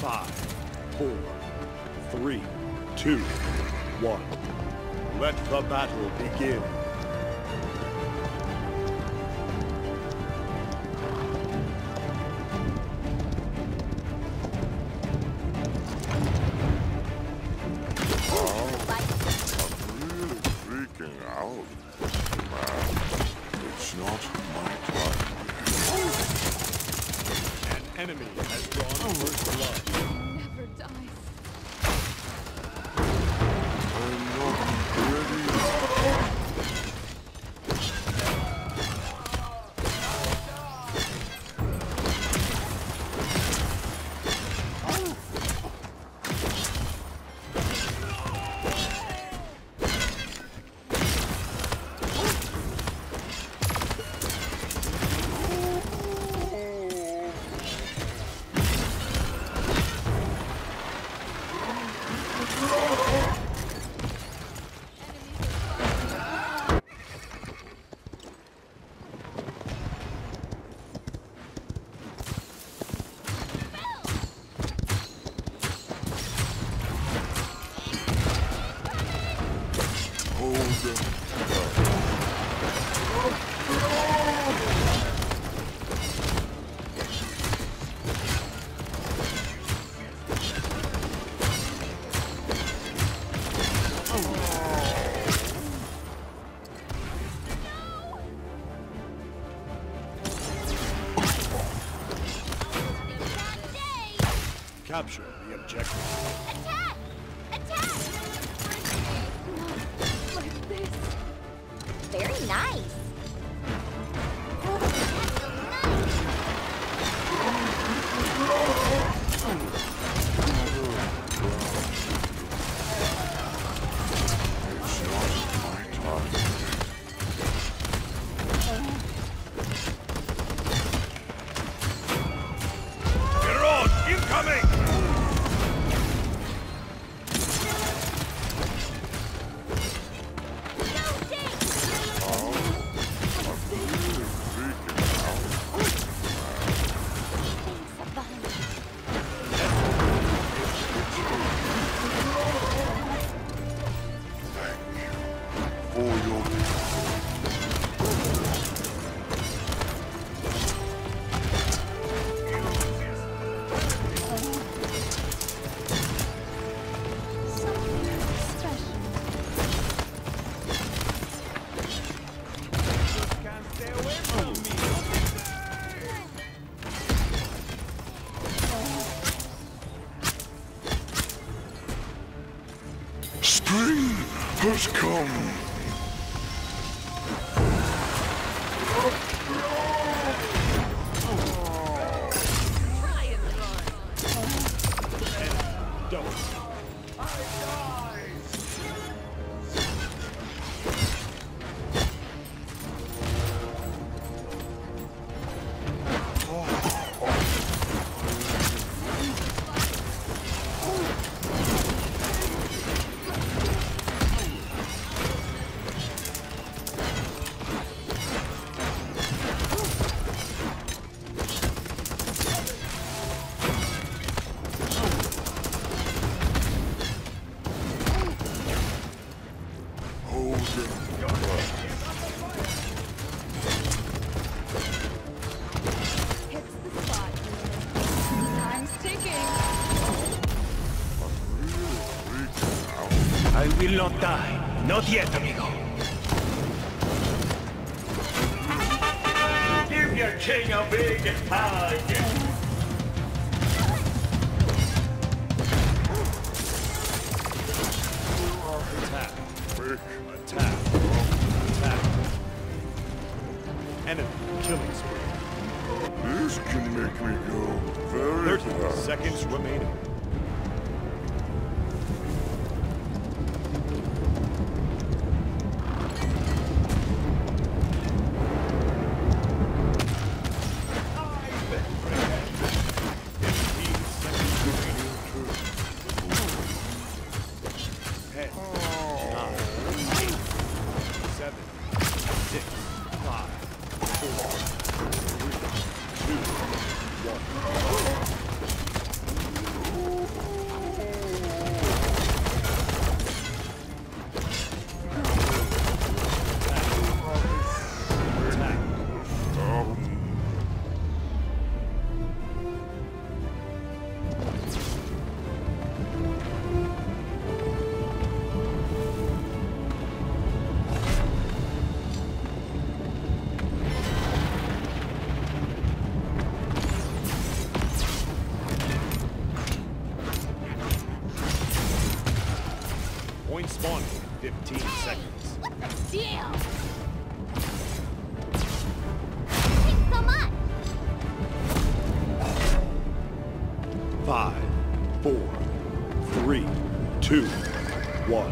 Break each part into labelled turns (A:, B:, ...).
A: 5, 4, 3, 2, 1. Let the battle begin. Enemy has drawn first blood.
B: Never dies.
C: I'm not ready.
A: Capture the objective.
B: Attack! Attack! Not like this. Very nice.
C: It's not my time.
A: General, incoming!
C: Spring has come.
D: I will not die. Not yet, amigo. Give your king a big hug.
A: Attack. Attack. Attack. Enemy killing spree.
C: This can make me go very
A: 30
C: fast.
A: seconds remaining.
B: Damn! Thanks so much!
A: 5, 4, 3, 2, 1.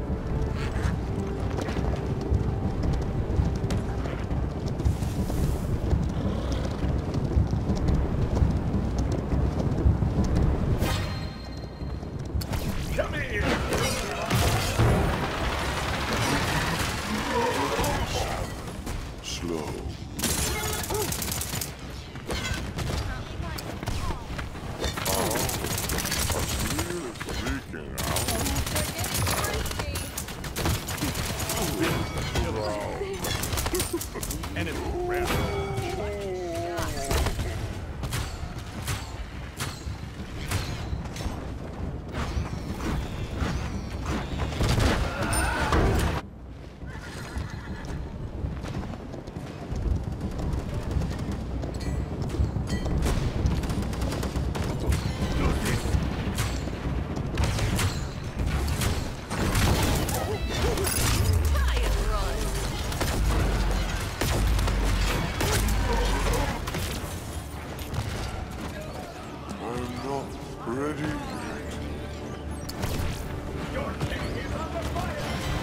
D: Come here!
C: Slow. Really freaking out.
A: Enemy round.
C: I'm not ready yet.
D: Your king is under fire!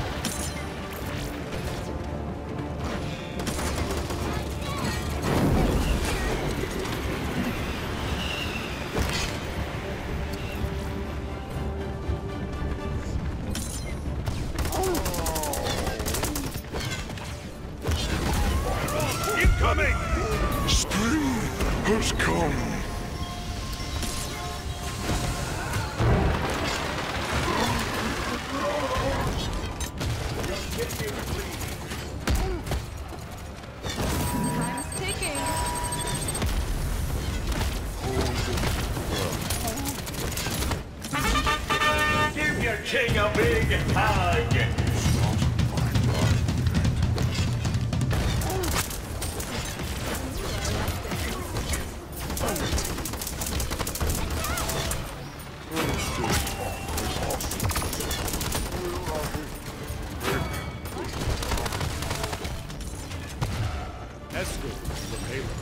A: Incoming!
C: Spring has come.
B: Time's ticking.
D: Give your king a big hug!
A: Escort the payload.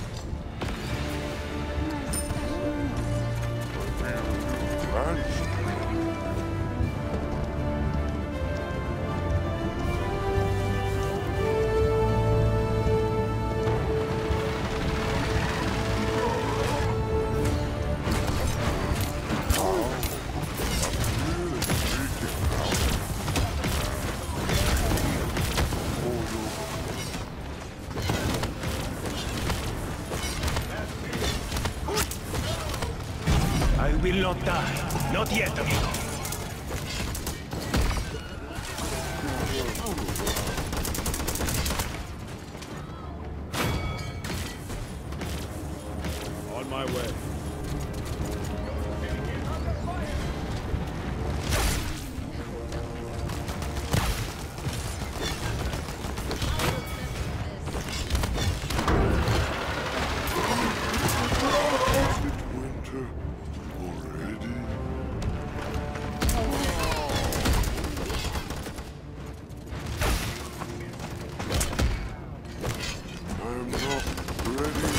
D: I will not die. Not yet, amigo.
A: On my way.
C: Winter already? I'm not ready.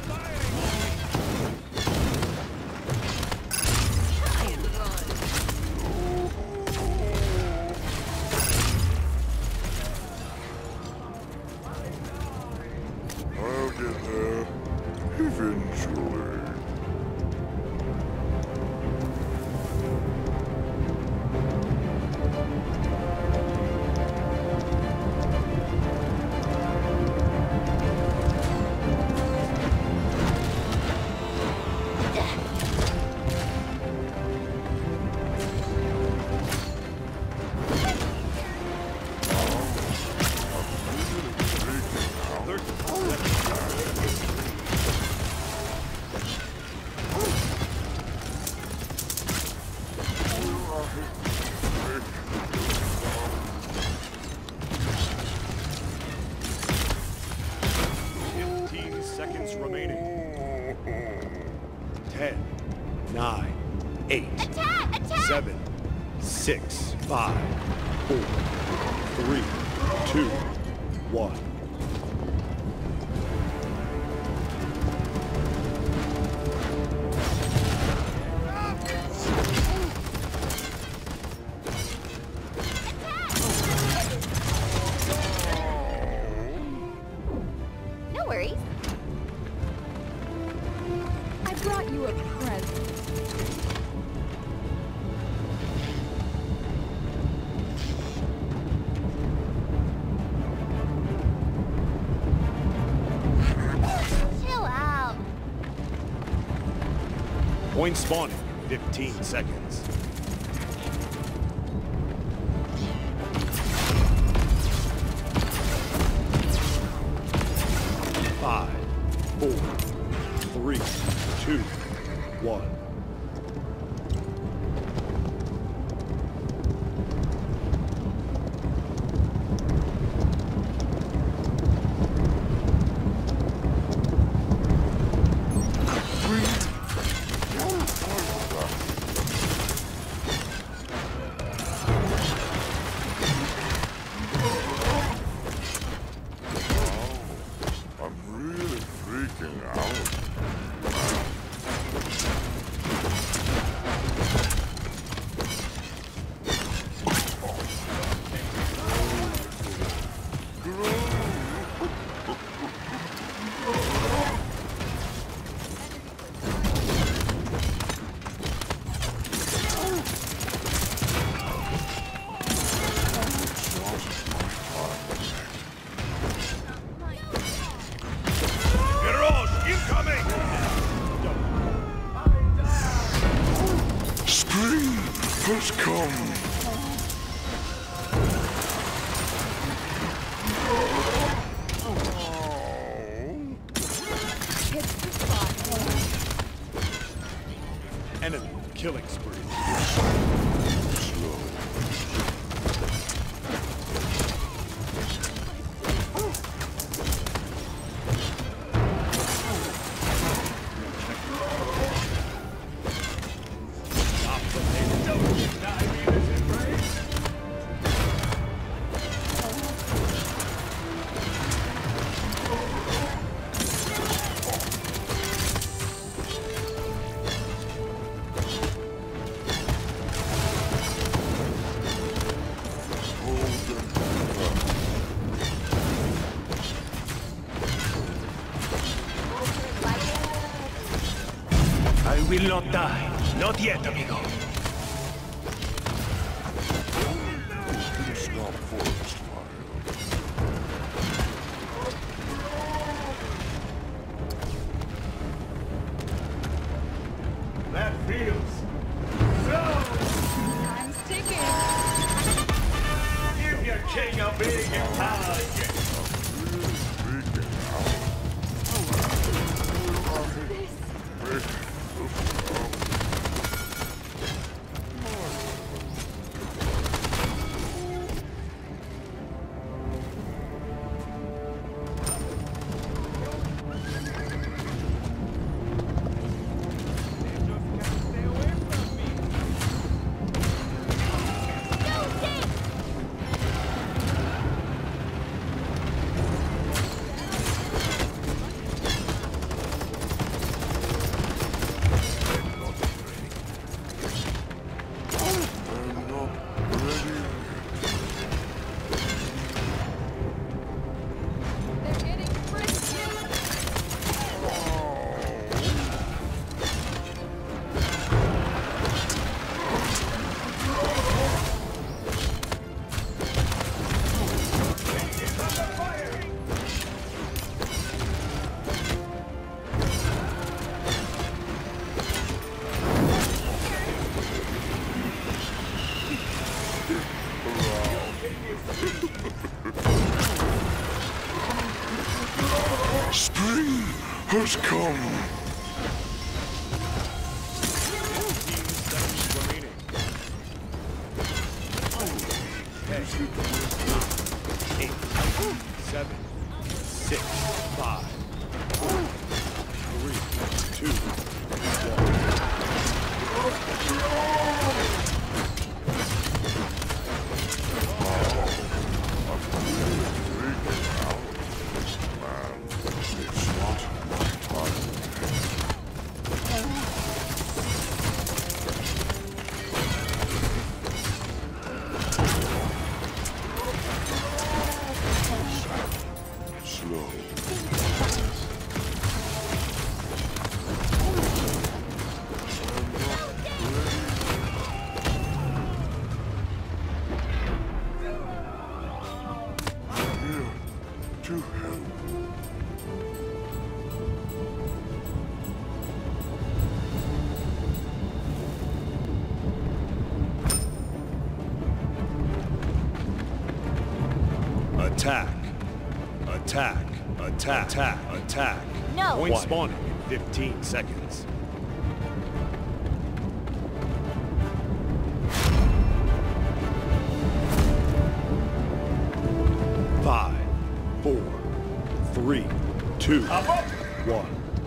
C: I'll get there eventually.
A: Remaining. 10, 9, 8,
B: Attack! Attack!
A: 7, 6, 5, 4, 3, 2, 1.
B: No worries. I brought you a present. Chill out.
A: Point spawning in 15 seconds. 5, 4, 3, 2, 1.
C: I'm really freaking out.
A: Mirage incoming!
C: Spring has come.
B: Hits the spot.
A: Enemy killing spree. Stop the
D: I will not die. Not yet, amigo.
C: Stop forest fire.
D: That feels so.
B: Time's ticking.
D: Give your king a big power.
C: Freaking I'm not ready.
B: They're getting frisky.
C: Spring has come.
A: 8, 7, 6, 5, 4, 3, 2, 1. Attack. Attack. Attack. Attack. Attack.
B: No.
A: Point spawning in 15 seconds. Five, 4, 3, 2, 1.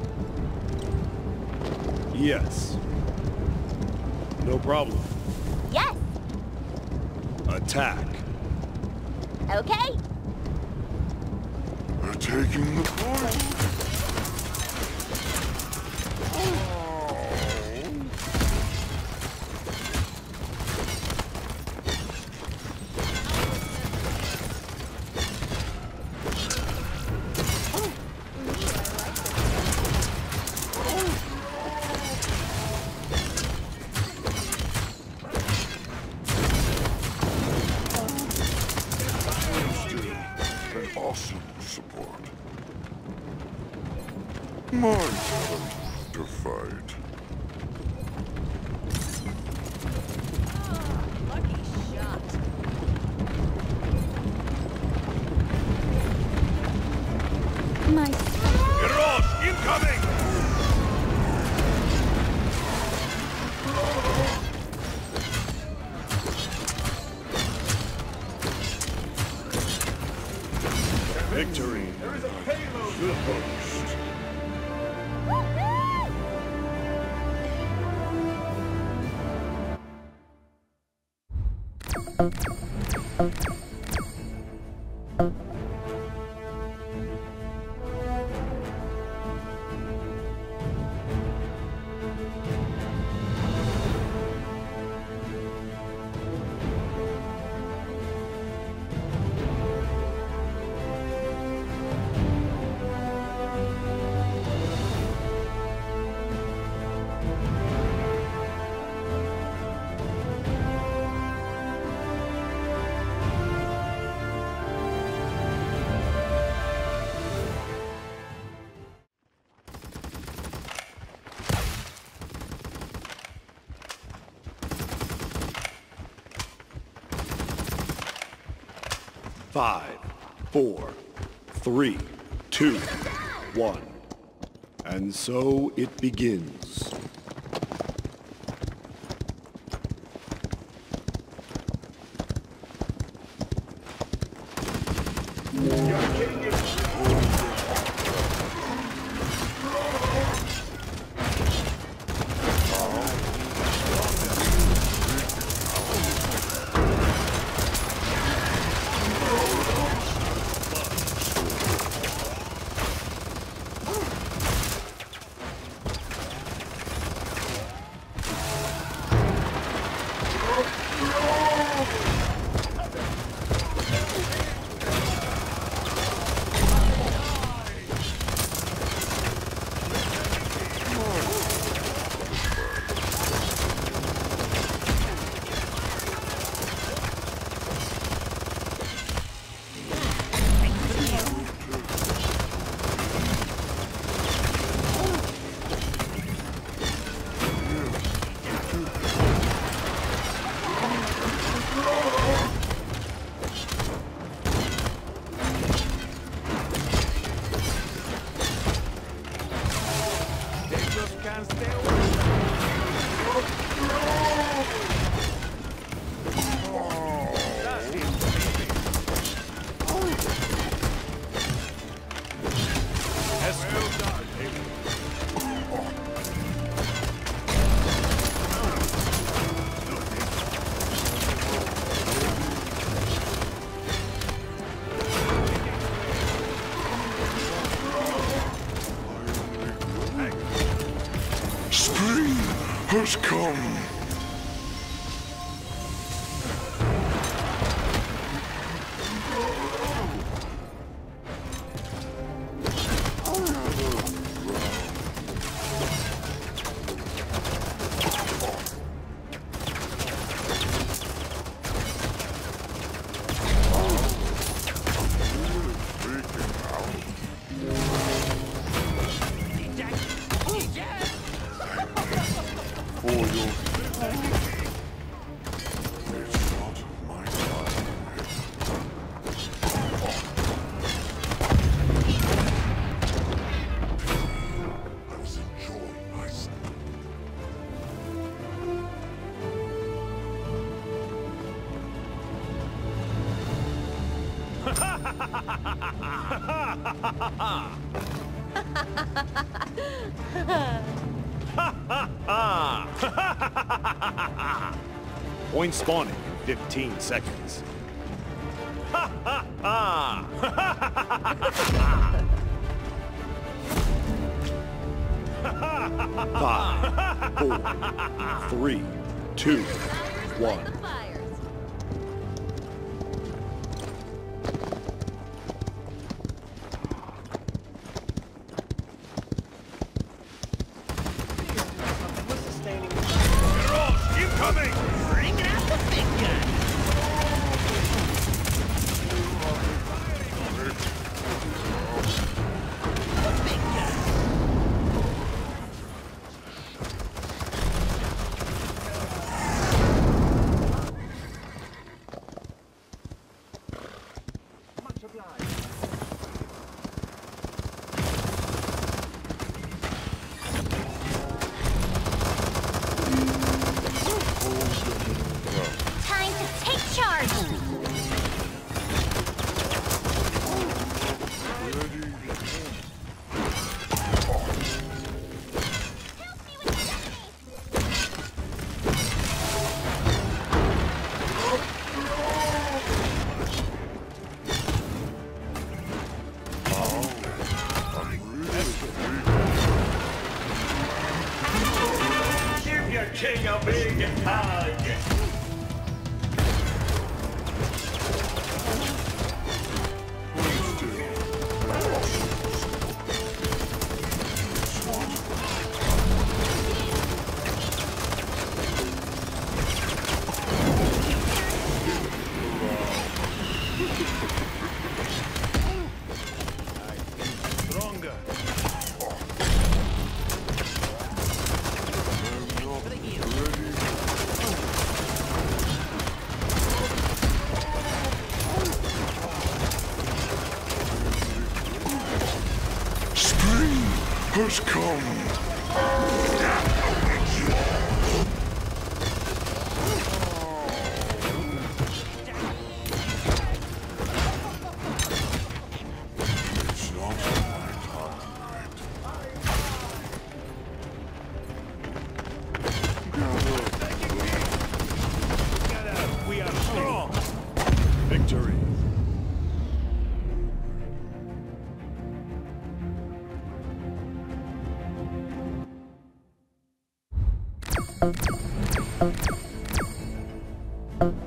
A: Yes. No problem.
B: Yes.
A: Attack.
B: Okay.
C: They're taking the point. An awesome support. My turn to fight.
B: Lucky shot. My.
A: Heroes incoming! Victory. There is a payload. The host. Five, 4, 3, 2, 1. And so it begins.
C: Spring has come. For your
A: Point spawning in 15 seconds. 5, 4, 3, 2, 1.
B: Time to take charge!
D: Give your king a big hug. Stronger.
C: Spring has come. It's not my time.
D: We are strong.
A: Victory.
B: You